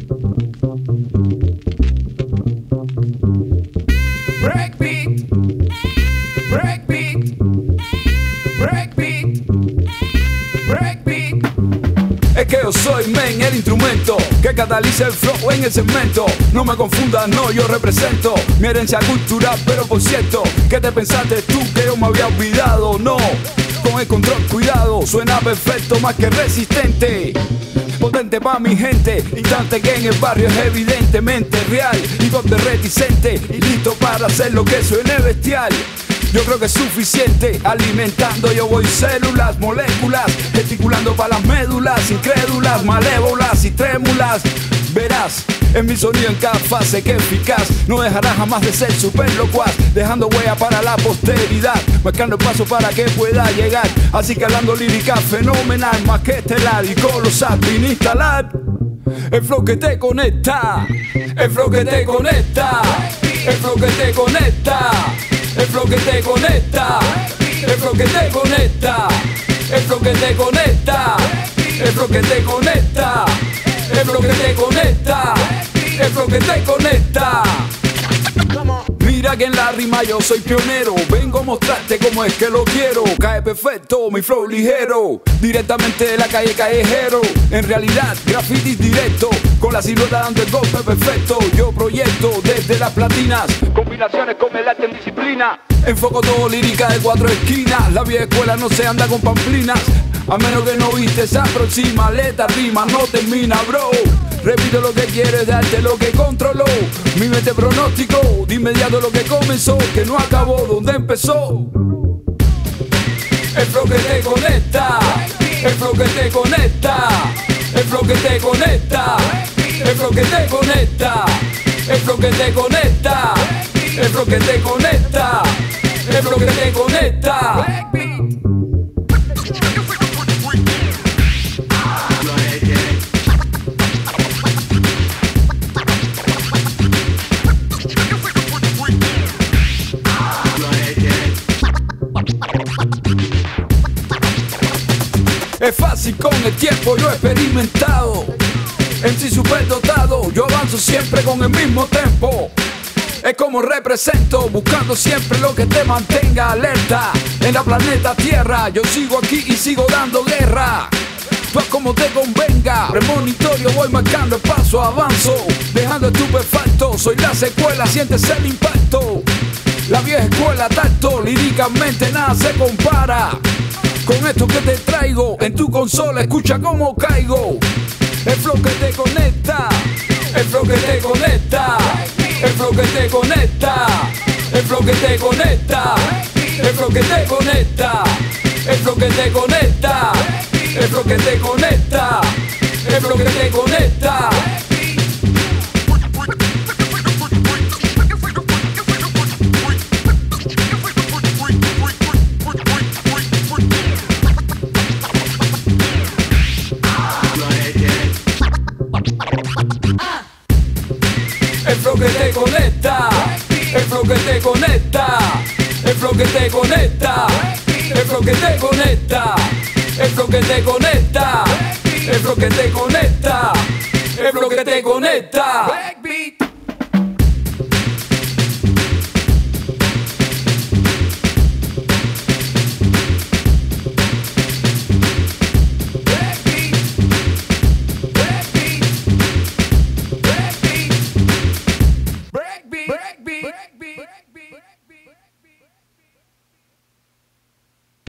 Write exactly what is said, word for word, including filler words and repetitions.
Breakbeat, breakbeat, breakbeat, breakbeat. Es que yo soy, men, el instrumento que cataliza el flow en el segmento. No me confundas, no, yo represento mi herencia cultural, pero por cierto, ¿qué te pensaste tú que yo me había olvidado? No, con el control, cuidado, suena perfecto, más que resistente. Potente pa' mi gente, instante que en el barrio es evidentemente real. Y donde reticente y listo para hacer lo que suene bestial. Yo creo que es suficiente, alimentando yo voy células, moléculas, gesticulando para las médulas, incrédulas, malévolas y trémulas. Verás, en mi sonido en cada fase que eficaz, no dejará jamás de ser super locuaz, dejando huella para la posteridad, marcando el paso para que pueda llegar. Así que hablando lírica fenomenal, más que estelar y colosal, vine a instalar el flow que te conecta, el flow que te conecta, el flow que te conecta, el flow que te conecta, el flow que te conecta, el flow que te conecta, el flow que te conecta, el flow que te conecta, el flow que te conecta. Mira que en la rima yo soy pionero, vengo a mostrarte cómo es que lo quiero. Cae perfecto, mi flow ligero, directamente de la calle callejero. En realidad, graffiti directo, con la silueta dando el golpe perfecto. Yo proyecto desde las platinas, combinaciones con el arte en disciplina. Enfoco todo lírica de cuatro esquinas, la vieja escuela no se anda con pamplinas. A menos que no viste, se aproxima, letra, rima, no termina, bro. Repito lo que quieres, darte lo que controló. Mi mente pronóstico, de inmediato lo que comenzó, que no acabó donde empezó. El flow que te conecta, el flow que te conecta, el flow que te conecta, el flow que te conecta, el flow que te conecta, el flow que te conecta, el flow que te conecta. Es fácil con el tiempo, yo he experimentado. En sí super dotado, yo avanzo siempre con el mismo tempo. Es como represento, buscando siempre lo que te mantenga alerta. En la planeta Tierra, yo sigo aquí y sigo dando guerra. Tú haz como te convenga, premonitorio voy marcando el paso, avanzo, dejando estupefacto. Soy la secuela, sientes el impacto. La vieja escuela tacto, líricamente nada se compara. Con esto que te traigo, en tu consola escucha cómo caigo. El flow que te conecta, el flow que te conecta, el flow que te conecta, el flow que te conecta, el flow que te conecta, el flow que te conecta, el flow que te conecta, el flow que te conecta. El flow que te conecta, el flow que te conecta, el flow que te conecta, el flow que te conecta, el flow que te conecta, el flow que te conecta, el flow que te conecta.